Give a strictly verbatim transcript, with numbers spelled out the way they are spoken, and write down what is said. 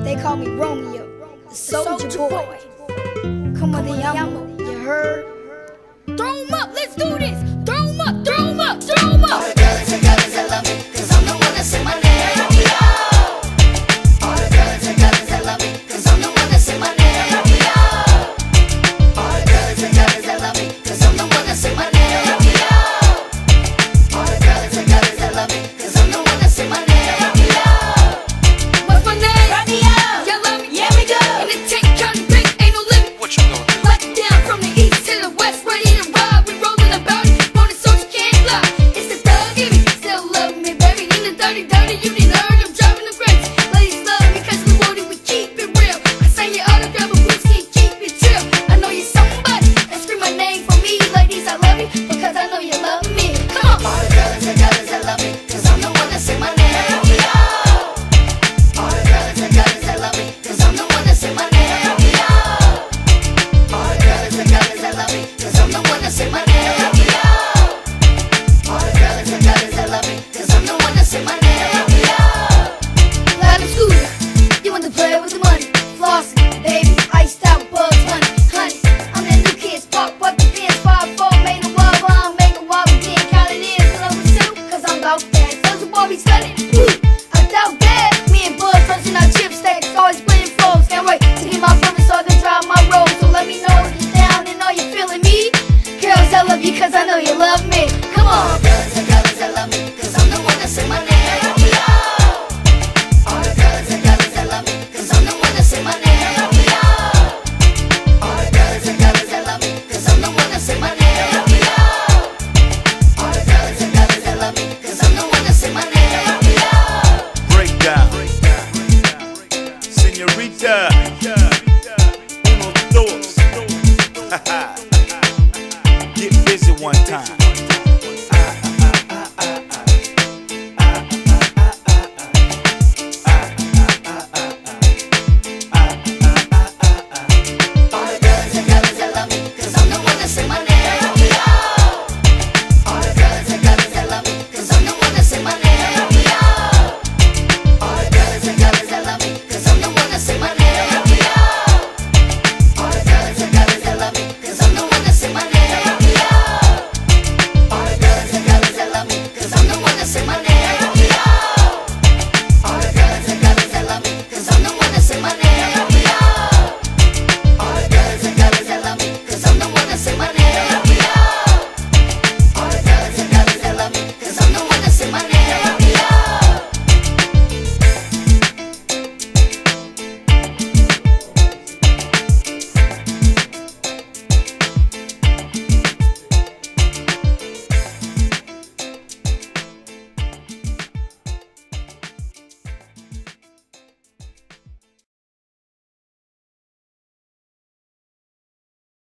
They call me Romeo, the soldier boy. Come on, the yammer, you heard? Throw 'em up, let's do this. Throw 'em up, throw 'em up, throw 'em up. All the girlies and girlies that love me, cause I'm the one that say my name. Romeo. All the girlies and girlies that love me, cause I'm the one that say my name. Romeo. All the girlies and girlies that love me, cause I'm the one that say my name. Romeo. All the girlies and girlies that love me, cause I'm the one that say my name. Romeo. What's my name? Romeo. Y'all love me? Yeah, we do. In the tank, counting big, ain't no limit. What you gonna do? Lock it down from the east to the west, ready to ride. We rolling about it, on the soldier can't fly. It's the thug in me, still love me, baby. In the dirty, dirty, you didn't heard I'm driving the brakes. Ladies love me cause the roadie, we keep it real. I say your autograph, but Brucey, keep it chill. I know you're somebody, and scream my name for me. Ladies, I love you, because I know you love me. Come on. All the girlies and girlies that love me, cause I'm the one that say my name. Romeo. All the girlies and girlies that love me, cause I'm the one that say my name. Romeo. All the girlies and girlies that love me, cause I'm the one that say my name. Romeo. All the girlies and girlies that love me, cause I'm the one that say my name. Romeo. Loud and scooter, you want to play with the money. Flossing, baby, iced out bugs, honey, honey. I'm that new kid's pop, what the dance, five, four, made a wub, I'm making while we did count it in. Fill up with soup, cause I'm about that. Those who boy be studying, woo, I doubt that. Me and Buzz crunching our chip stacks, always playing flows. Can't wait to get my brother so I can drive my road. So let me know if you're down and know you're feeling me. Girls, I love you cause I know you love me. Come All on. the girlies and girlies that love me, cause I'm the one that say my name. Romeo. All the girlies and girlies that love me, cause I'm the one that say my name. Romeo. All the girlies and girlies that love me, cause I'm the one that say my name. Romeo. All the girlies and girlies that love me, cause I'm the one that say my name. Romeo. Breakdown. Senorita.